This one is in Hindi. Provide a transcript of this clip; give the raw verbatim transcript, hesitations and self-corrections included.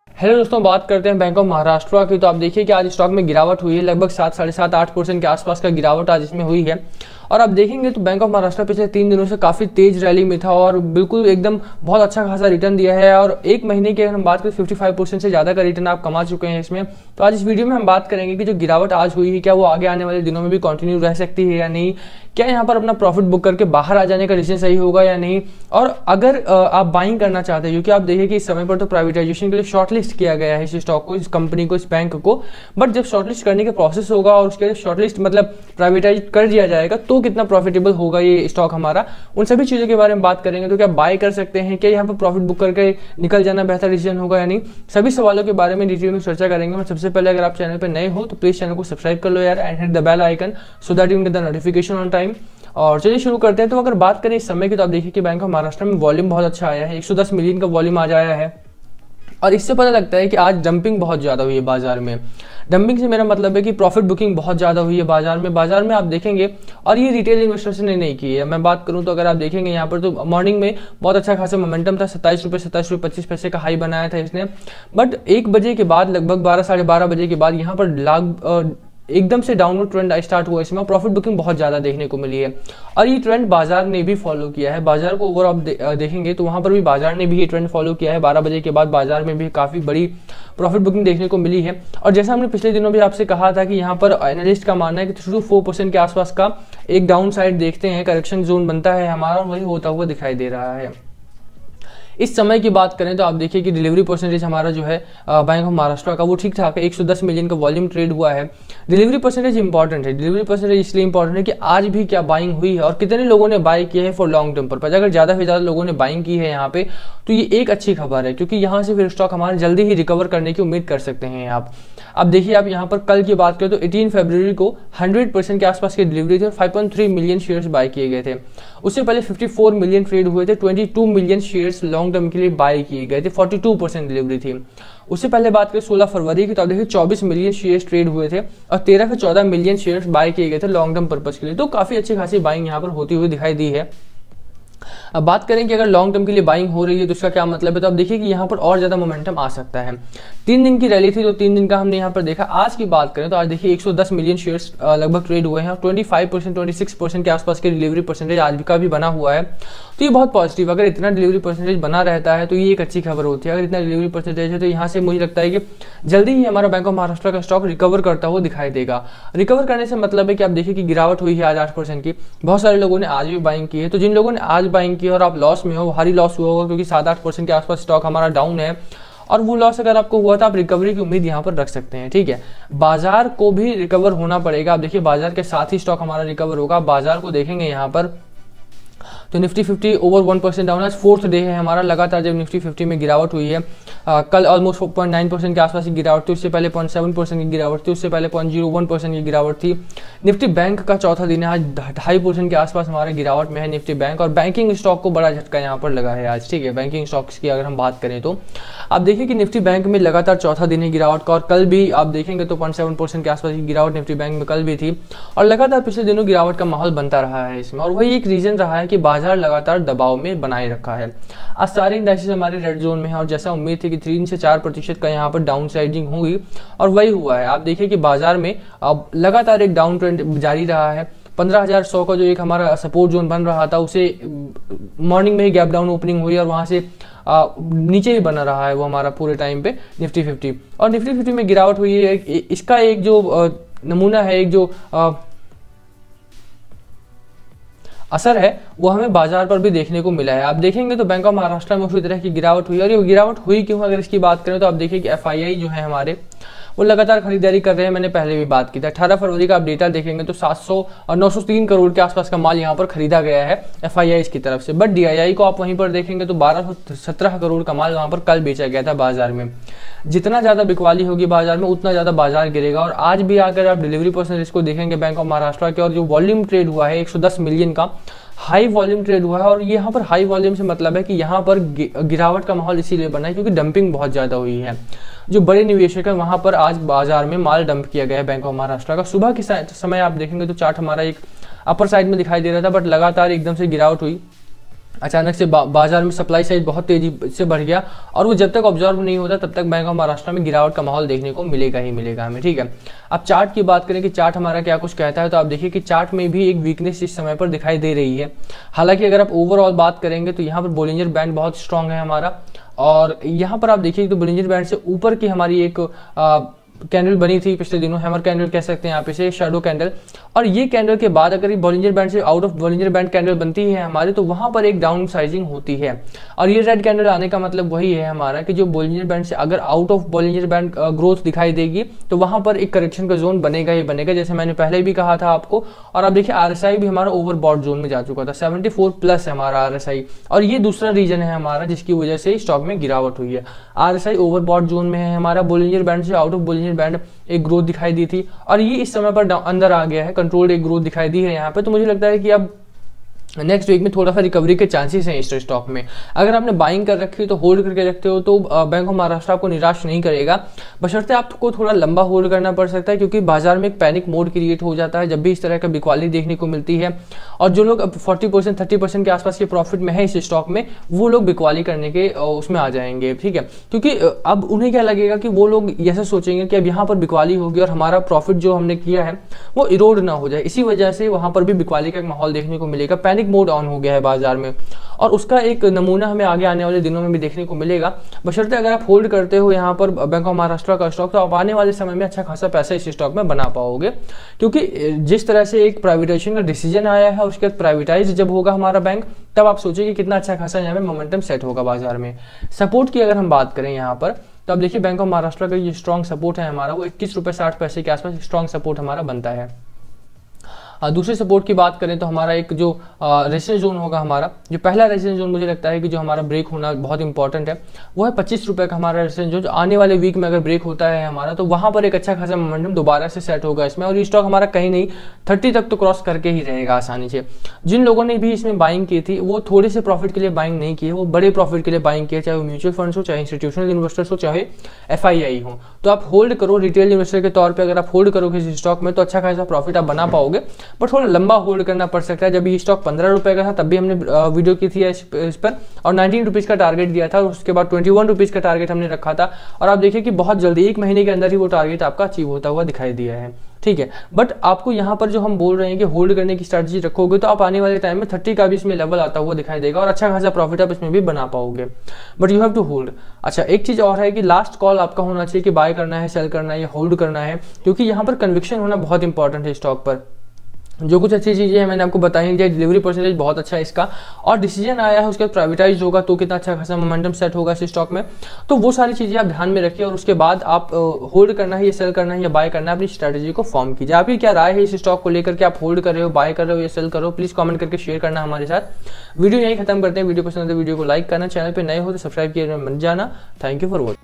हेलो दोस्तों, बात करते हैं बैंक ऑफ महाराष्ट्र की। तो आप देखिए कि आज स्टॉक में गिरावट हुई है, लगभग सात साढ़े सात आठ परसेंट के आसपास का गिरावट आज इसमें हुई है। और आप देखेंगे तो बैंक ऑफ महाराष्ट्र पिछले तीन दिनों से काफी तेज रैली में था और बिल्कुल एकदम बहुत अच्छा खासा रिटर्न दिया है। और एक महीने की अगर हम बात करें पचपन परसेंट से ज्यादा का रिटर्न आप कमा चुके हैं इसमें। तो आज इस वीडियो में हम बात करेंगे कि जो गिरावट आज हुई है क्या वो आगे आने वाले दिनों में भी कंटिन्यू रह सकती है या नहीं, क्या यहाँ पर अपना प्रॉफिट बुक करके बाहर आ जाने का डिसीजन सही होगा या नहीं। और अगर आप बाइंग करना चाहते हैं, क्योंकि आप देखिए कि इस समय पर तो प्राइवेटाइजेशन के लिए शॉर्टलिस्ट किया गया है इस स्टॉक को, इस कंपनी को, इस बैंक को। बट जब शॉर्टलिस्ट करने का प्रोसेस होगा और उसके शॉर्टलिस्ट मतलब प्राइवेटाइज कर दिया जाएगा तो कितना प्रॉफिटेबल होगा ये स्टॉक हमारा, उन सभी चीजों के बारे में बात करेंगे। तो क्या बाय कर सकते हैं, क्या यहाँ पर प्रॉफिट बुक करके निकल जाना बेहतर डिसीजन होगा या नहीं, सभी सवालों के बारे में डिटेल में चर्चा करेंगे। मैं सबसे पहले अगर आप चैनल पर नए हो तो प्लीज चैनल को सब्सक्राइब कर लो यार and hit the bell icon so that you get the notification on time. और चलिए शुरू करते हैं। तो अगर बात करें इस समय की तो आप देखिए कि बैंक ऑफ महाराष्ट्र में वॉल्यूम बहुत अच्छा आया है, एक सौ दस मिलियन का वॉल्यूम आज आया है। और इससे पता लगता है कि आज डंपिंग बहुत ज्यादा हुई है बाजार में। डंपिंग से मेरा मतलब है कि प्रॉफिट बुकिंग बहुत ज्यादा हुई है बाजार में। बाजार में आप देखेंगे, और ये रिटेल इन्वेस्टर्स ने नहीं की है। मैं बात करूं तो अगर आप देखेंगे यहाँ पर तो मॉर्निंग में बहुत अच्छा खासा मोमेंटम था, सत्ताईस रुपए सत्ताईस रुपए पच्चीस पैसे का हाई बनाया था इसने। बट एक बजे के बाद, लगभग बारह साढ़े बारह बजे के बाद यहाँ पर लाग एकदम से डाउनवर्ड ट्रेंड स्टार्ट हुआ। इसमें प्रॉफिट बुकिंग बहुत ज्यादा देखने को मिली है और ये ट्रेंड बाजार ने भी फॉलो किया है। बाजार को ओवर आप दे, देखेंगे तो वहां पर भी बाजार ने भी ये ट्रेंड फॉलो किया है। बारह बजे के बाद बाजार में भी काफी बड़ी प्रॉफिट बुकिंग देखने को मिली है। और जैसा हमने पिछले दिनों भी आपसे कहा था कि यहाँ पर एनालिस्ट का मानना है कि थ्री टू फोर परसेंट के आसपास का एक डाउन साइड देखते हैं, करेक्शन जोन बनता है हमारा, वही होता हुआ दिखाई दे रहा है। इस समय की बात करें तो आप देखिए कि डिलीवरी परसेंटेज हमारा जो है बैंक ऑफ महाराष्ट्र का वो ठीक ठाक है, एक सौ दस मिलियन का वॉल्यूम ट्रेड हुआ है। डिलीवरी परसेंटेज इंपॉर्टेंट है। डिलीवरी परसेंटेज इसलिए इंपॉर्टेंट है कि आज भी क्या बाइंग हुई है और कितने लोगों ने बाय किया है फॉर लॉन्ग टर्म पर। अगर ज्यादा से ज्यादा लोगों ने बाइंग की है यहाँ पे तो ये एक अच्छी खबर है, क्योंकि यहाँ से फिर स्टॉक हमारे जल्दी ही रिकवर करने की उम्मीद कर सकते हैं आप। अब देखिए आप यहाँ पर कल की बात करें तो अठारह फरवरी को सौ परसेंट के आसपास की डिलीवरी थी और पाँच पॉइंट तीन मिलियन शेयर्स बाय किए गए थे। उससे पहले चौवन मिलियन ट्रेड हुए थे, बाईस मिलियन शेयर्स लॉन्ग टर्म के लिए बाय किए गए थे, बयालीस परसेंट डिलीवरी थी। उससे पहले बात करें सोलह फरवरी की तो आप देखिए चौबीस मिलियन शेयर्स ट्रेड हुए थे और तेरह से चौदह मिलियन शेयर्स बाय किए गए थे लॉन्ग टर्म पर्पज के लिए। तो काफी अच्छी खासी बाइंग यहाँ पर होती हुई दिखाई दी है। अब बात करें कि अगर लॉन्ग टर्म के लिए बाइंग हो रही है तो उसका क्या मतलब है, तो आप देखिए कि यहाँ पर और ज्यादा मोमेंटम आ सकता है। तीन दिन की रैली थी तो तीन दिन का हमने यहाँ पर देखा। आज की बात करें तो आज देखिए एक सौ दस मिलियन शेयर्स लगभग ट्रेड हुए हैं और पच्चीस परसेंट छब्बीस परसेंट के आसपास के डिलीवरी परसेंटेज आज का भी बना हुआ है। तो ये बहुत पॉजिटिव, अगर इतना डिलीवरी परसेंटेज बना रहता है तो ये एक अच्छी खबर होती है। अगर इतना डिलीवरी परसेंटेज है तो यहाँ से मुझे लगता है कि जल्दी ही हमारा बैंक ऑफ महाराष्ट्र का स्टॉक रिकवर करता हुआ दिखाई देगा। रिकवर करने से मतलब है कि आप देखिए कि गिरावट हुई है आज आठ परसेंट की, बहुत सारे लोगों ने आज भी बाइंग की है। तो जिन लोगों ने आज बाइंग की और आप लॉस में हो, भारी लॉस हुआ होगा क्योंकि सात आठ परसेंट के आसपास स्टॉक हमारा डाउन है और वो लॉस अगर आपको हुआ तो आप रिकवरी की उम्मीद यहाँ पर रख सकते हैं। ठीक है, बाजार को भी रिकवर होना पड़ेगा। आप देखिए बाजार के साथ ही स्टॉक हमारा रिकवर होगा। बाजार को देखेंगे यहाँ पर तो Nifty fifty over one percent down, आज फोर्थ डे है हमारा लगातार जब निफ्टी फिफ्टी में गिरावट हुई है। आ, कल almost four point nine percent के आसपास की गिरावट थी, उससे पहले पॉइंट सेवन परसेंट की गिरावट थी, उससे पहले पॉइंट जीरो वन परसेंट की गिरावट थी। निफ्टी बैंक का चौथा दिन है, आज ढाई परसेंट के आसपास हमारे गिरावट में है निफ्टी बैंक। और बैंकिंग स्टॉक को बड़ा झटका यहाँ पर लगा है आज। ठीक है, बैंकिंग स्टॉक्स की अगर हम बात करें तो आप देखिए कि निफ्टी बैंक में लगातार चौथा दिन है गिरावट का और कल भी आप देखेंगे तो पॉइंट सेवन परसेंट के आसपास की गिरावट निफ्टी बैंक में कल भी थी और लगातार पिछले दिनों गिरावट का माहौल बनता रहा है इसमें। और वही एक रीजन रहा है कि बाजार लगातार दबाव में बनाए रखा है। आज सारे इंडाइसेस हमारे रेड जोन में है और जैसा उम्मीद थी कि तीन से चार प्रतिशत का यहाँ पर डाउन साइडिंग होगी और वही हुआ है। आप देखिए कि बाजार में अब लगातार एक डाउन ट्रेंड जारी रहा है। पंद्रह हजार सौ का जो एक हमारा सपोर्ट जोन बन रहा था उसे मॉर्निंग में ही गैप डाउन ओपनिंग हुई और वहां से आ, नीचे ही बना रहा है वो हमारा पूरे टाइम पे निफ्टी फिफ्टी। और निफ्टी फिफ्टी में गिरावट हुई है, इसका एक जो आ, नमूना है, एक जो आ, असर है वो हमें बाजार पर भी देखने को मिला है। आप देखेंगे तो बैंक ऑफ महाराष्ट्र में उसी तरह की गिरावट हुई और ये गिरावट हुई क्यों, अगर इसकी बात करें तो आप देखिए कि एफ आई आई जो है हमारे वो लगातार खरीदारी कर रहे हैं। मैंने पहले भी बात की थी, अठारह फरवरी का आप डेटा देखेंगे तो सात सौ और नौ सौ तीन करोड़ के आसपास का माल यहाँ पर खरीदा गया है एफ आई आई की तरफ से। बट डी आई आई को आप वहीं पर देखेंगे तो बारह सौ सत्रह करोड़ का माल वहां पर कल बेचा गया था बाजार में। जितना ज्यादा बिकवाली होगी बाजार में उतना ज्यादा बाजार गिरेगा। और आज भी अगर आप डिलीवरी परसेंटेज को देखेंगे बैंक ऑफ महाराष्ट्र के और जो वॉल्यूम ट्रेड हुआ है एक सौ दस मिलियन का हाई वॉल्यूम ट्रेड हुआ है। और यहाँ पर हाई वॉल्यूम से मतलब है कि यहाँ पर गिरावट का माहौल इसीलिए बना है क्योंकि डंपिंग बहुत ज्यादा हुई है। जो बड़े निवेशक है वहां पर आज बाजार में माल डंप किया गया है बैंक ऑफ महाराष्ट्र का। सुबह के समय आप देखेंगे तो चार्ट हमारा एक अपर साइड में दिखाई दे रहा था बट लगातार एकदम से गिरावट हुई अचानक से बा, बाजार में सप्लाई साइड बहुत तेजी से बढ़ गया और वो जब तक ऑब्जर्व नहीं होता तब तक बैंक ऑफ महाराष्ट्र में गिरावट का माहौल देखने को मिलेगा ही मिलेगा हमें, ठीक है। अब चार्ट की बात करें कि चार्ट हमारा क्या कुछ कहता है, तो आप देखिए कि चार्ट में भी एक वीकनेस इस समय पर दिखाई दे रही है। हालांकि अगर आप ओवरऑल बात करेंगे तो यहाँ पर बोलिंजर बैंड बहुत स्ट्रांग है हमारा, और यहाँ पर आप देखिए तो बोलिंजर बैंड से ऊपर की हमारी एक आ, कैंडल बनी थी पिछले दिनों, हैमर कैंडल कह सकते हैं यहाँ पे से, शैडो कैंडल। और ये कैंडल के बाद अगर ये बॉलिंजर बैंड से out of Bollinger band candle बनती है हमारे, तो वहां पर एक डाउन साइजिंग होती है। और ये रेड कैंडल आने का मतलब वही है हमारा कि जो बॉलिंजर बैंड से अगर out of Bollinger band growth दिखाई देगी तो वहां पर एक करेक्शन का जोन बनेगा ही बनेगा, जैसे मैंने पहले भी कहा था आपको। और आप देखिए आरएसआई भी हमारा ओवरबॉट जोन में जा चुका था, सेवेंटी फोर प्लस है हमारा आरएसआई, और ये दूसरा रीजन है हमारा जिसकी वजह से स्टॉक में गिरावट हुई है। आरएसआई ओवरबॉट जोन में है हमारा, बॉलिंजर बैंड से आउट ऑफ बॉलिंजर बैंड एक ग्रोथ दिखाई दी थी और ये इस समय पर अंदर आ गया है, कंट्रोल्ड एक ग्रोथ दिखाई दी है यहाँ पे। तो मुझे लगता है कि अब नेक्स्ट वीक में थोड़ा सा रिकवरी के चांसेस हैं इस स्टॉक में। अगर आपने बाइंग कर रखी है तो होल्ड करके रखते हो तो बैंक ऑफ महाराष्ट्र आपको निराश नहीं करेगा, बशर्ते आपको थोड़ा लंबा होल्ड करना पड़ सकता है, क्योंकि बाजार में एक पैनिक मोड क्रिएट हो जाता है जब भी इस तरह का बिकवाली देखने को मिलती है। और जो लोग अब फोर्टी परसेंट थर्टी परसेंट के आसपास के प्रॉफिट में है इस स्टॉक में, वो लोग बिकवाली करने के उसमें आ जाएंगे, ठीक है। क्योंकि अब उन्हें क्या लगेगा कि वो लोग ऐसा सोचेंगे कि अब यहाँ पर बिकवाली होगी और हमारा प्रॉफिट जो हमने किया है वो इरोड ना हो जाए, इसी वजह से वहां पर भी बिकवाली का एक माहौल देखने को मिलेगा, पैनिक मोड ऑन हो गया है बाजार में। और उसका एक नमूना हमें आगे आने वाले दिनों में भी देखने को मिलेगा। बशर्ते अगर आप होल्ड करते हो यहाँ पर बैंक ऑफ महाराष्ट्र का स्टॉक, तो आप आने वाले समय में अच्छा खासा पैसा इस स्टॉक में बना पाओगे, क्योंकि जिस तरह से एक प्राइवेटाइजेशन का डिसीजन आया है और उसके बाद प्राइवेटाइज जब होगा हमारा बैंक, तब आप सोचिए कि कितना अच्छा खासा यहाँ पे मोमेंटम सेट होगा बाजार में। सपोर्ट की अगर हम बात करें यहाँ पर, तो आप देखिए बैंक ऑफ महाराष्ट्र का ये स्ट्रॉन्ग सपोर्ट है हमारा, वो इक्कीस रुपए साठ पैसे के आसपास स्ट्रॉन्ग सपोर्ट हमारा बनता है। दूसरे सपोर्ट की बात करें तो हमारा एक जो रेजिस्टेंस जोन होगा हमारा, जो पहला रेजिस्टेंस जोन मुझे लगता है कि जो हमारा ब्रेक होना बहुत इंपॉर्टेंट है, वो है पच्चीस रुपए का हमारा रेजिस्टेंस जोन। जो आने वाले वीक में अगर ब्रेक होता है हमारा, तो वहां पर एक अच्छा खासा मोमेंटम दोबारा से सेट होगा इसमें, और ये स्टॉक हमारा कहीं नहीं थर्टी तक तो क्रॉस करके ही रहेगा आसानी से। जिन लोगों ने भी इसमें बाइंग की थी वो थोड़े से प्रॉफिट के लिए बाइंग नहीं की है, वो बड़े प्रॉफिट के लिए बाइंग किया, चाहे वो म्यूचुअल फंड्स हो, चाहे इंस्टीट्यूशनल इन्वेस्टर्स हो, चाहे एफ आई आई हो। तो आप होल्ड करो, रिटेल इन्वेस्टर के तौर पर अगर आप होल्ड करोगे इस स्टॉक में तो अच्छा खासा प्रॉफिट आप बना पाओगे, बट थोड़ा लंबा होल्ड करना पड़ सकता है। जब ये स्टॉक पंद्रह रुपए का था तब भी हमने वीडियो की थी इस पर, और नाइनटीन रुपीज का टारगेट दिया था, और उसके बाद ट्वेंटी वन रुपीज का टारगेट हमने रखा था, और आप देखिए कि बहुत जल्दी एक महीने के अंदर ही वो टारगेट आपका अचीव होता हुआ दिखाई दिया है, ठीक है। बट आपको यहाँ पर जो हम बोल रहे हैं कि होल्ड करने की स्ट्रेटजी रखोगे तो आप आने वाले टाइम में थर्टी का भी इसमें लेवल आता हुआ दिखाई देगा और अच्छा खासा प्रॉफिट आप इसमें भी बना पाओगे, but you have to hold. अच्छा, एक चीज और है कि लास्ट कॉल आपका होना चाहिए कि बाय करना है, सेल करना है या होल्ड करना है, क्योंकि यहाँ पर कन्विक्शन होना बहुत इंपॉर्टेंट है स्टॉक पर। जो कुछ अच्छी चीजें हैं मैंने आपको बताई, डिलीवरी परसेंटेज बहुत अच्छा है इसका, और डिसीजन आया है उसके बाद प्राइवेटाइज होगा तो कितना अच्छा खासा मोमेंटम सेट होगा इस स्टॉक में। तो वो सारी चीजें आप ध्यान में रखिए और उसके बाद आप होल्ड करना है या सेल करना है या बाय करना है, अपनी स्ट्रेटेजी को फॉर्म कीजिए। आपकी क्या राय है इस स्टॉक को लेकर के, आप होल्ड कर रहे हो, बाय कर रहे हो या सेल कर रहे हो, प्लीज कमेंट करके शेयर करना हमारे साथ। वीडियो यहीं खत्म करते हैं। वीडियो पसंद है तो वीडियो को लाइक करना, चैनल पर नए हो तो सब्सक्राइब किए मत जाना। Thank you for watching.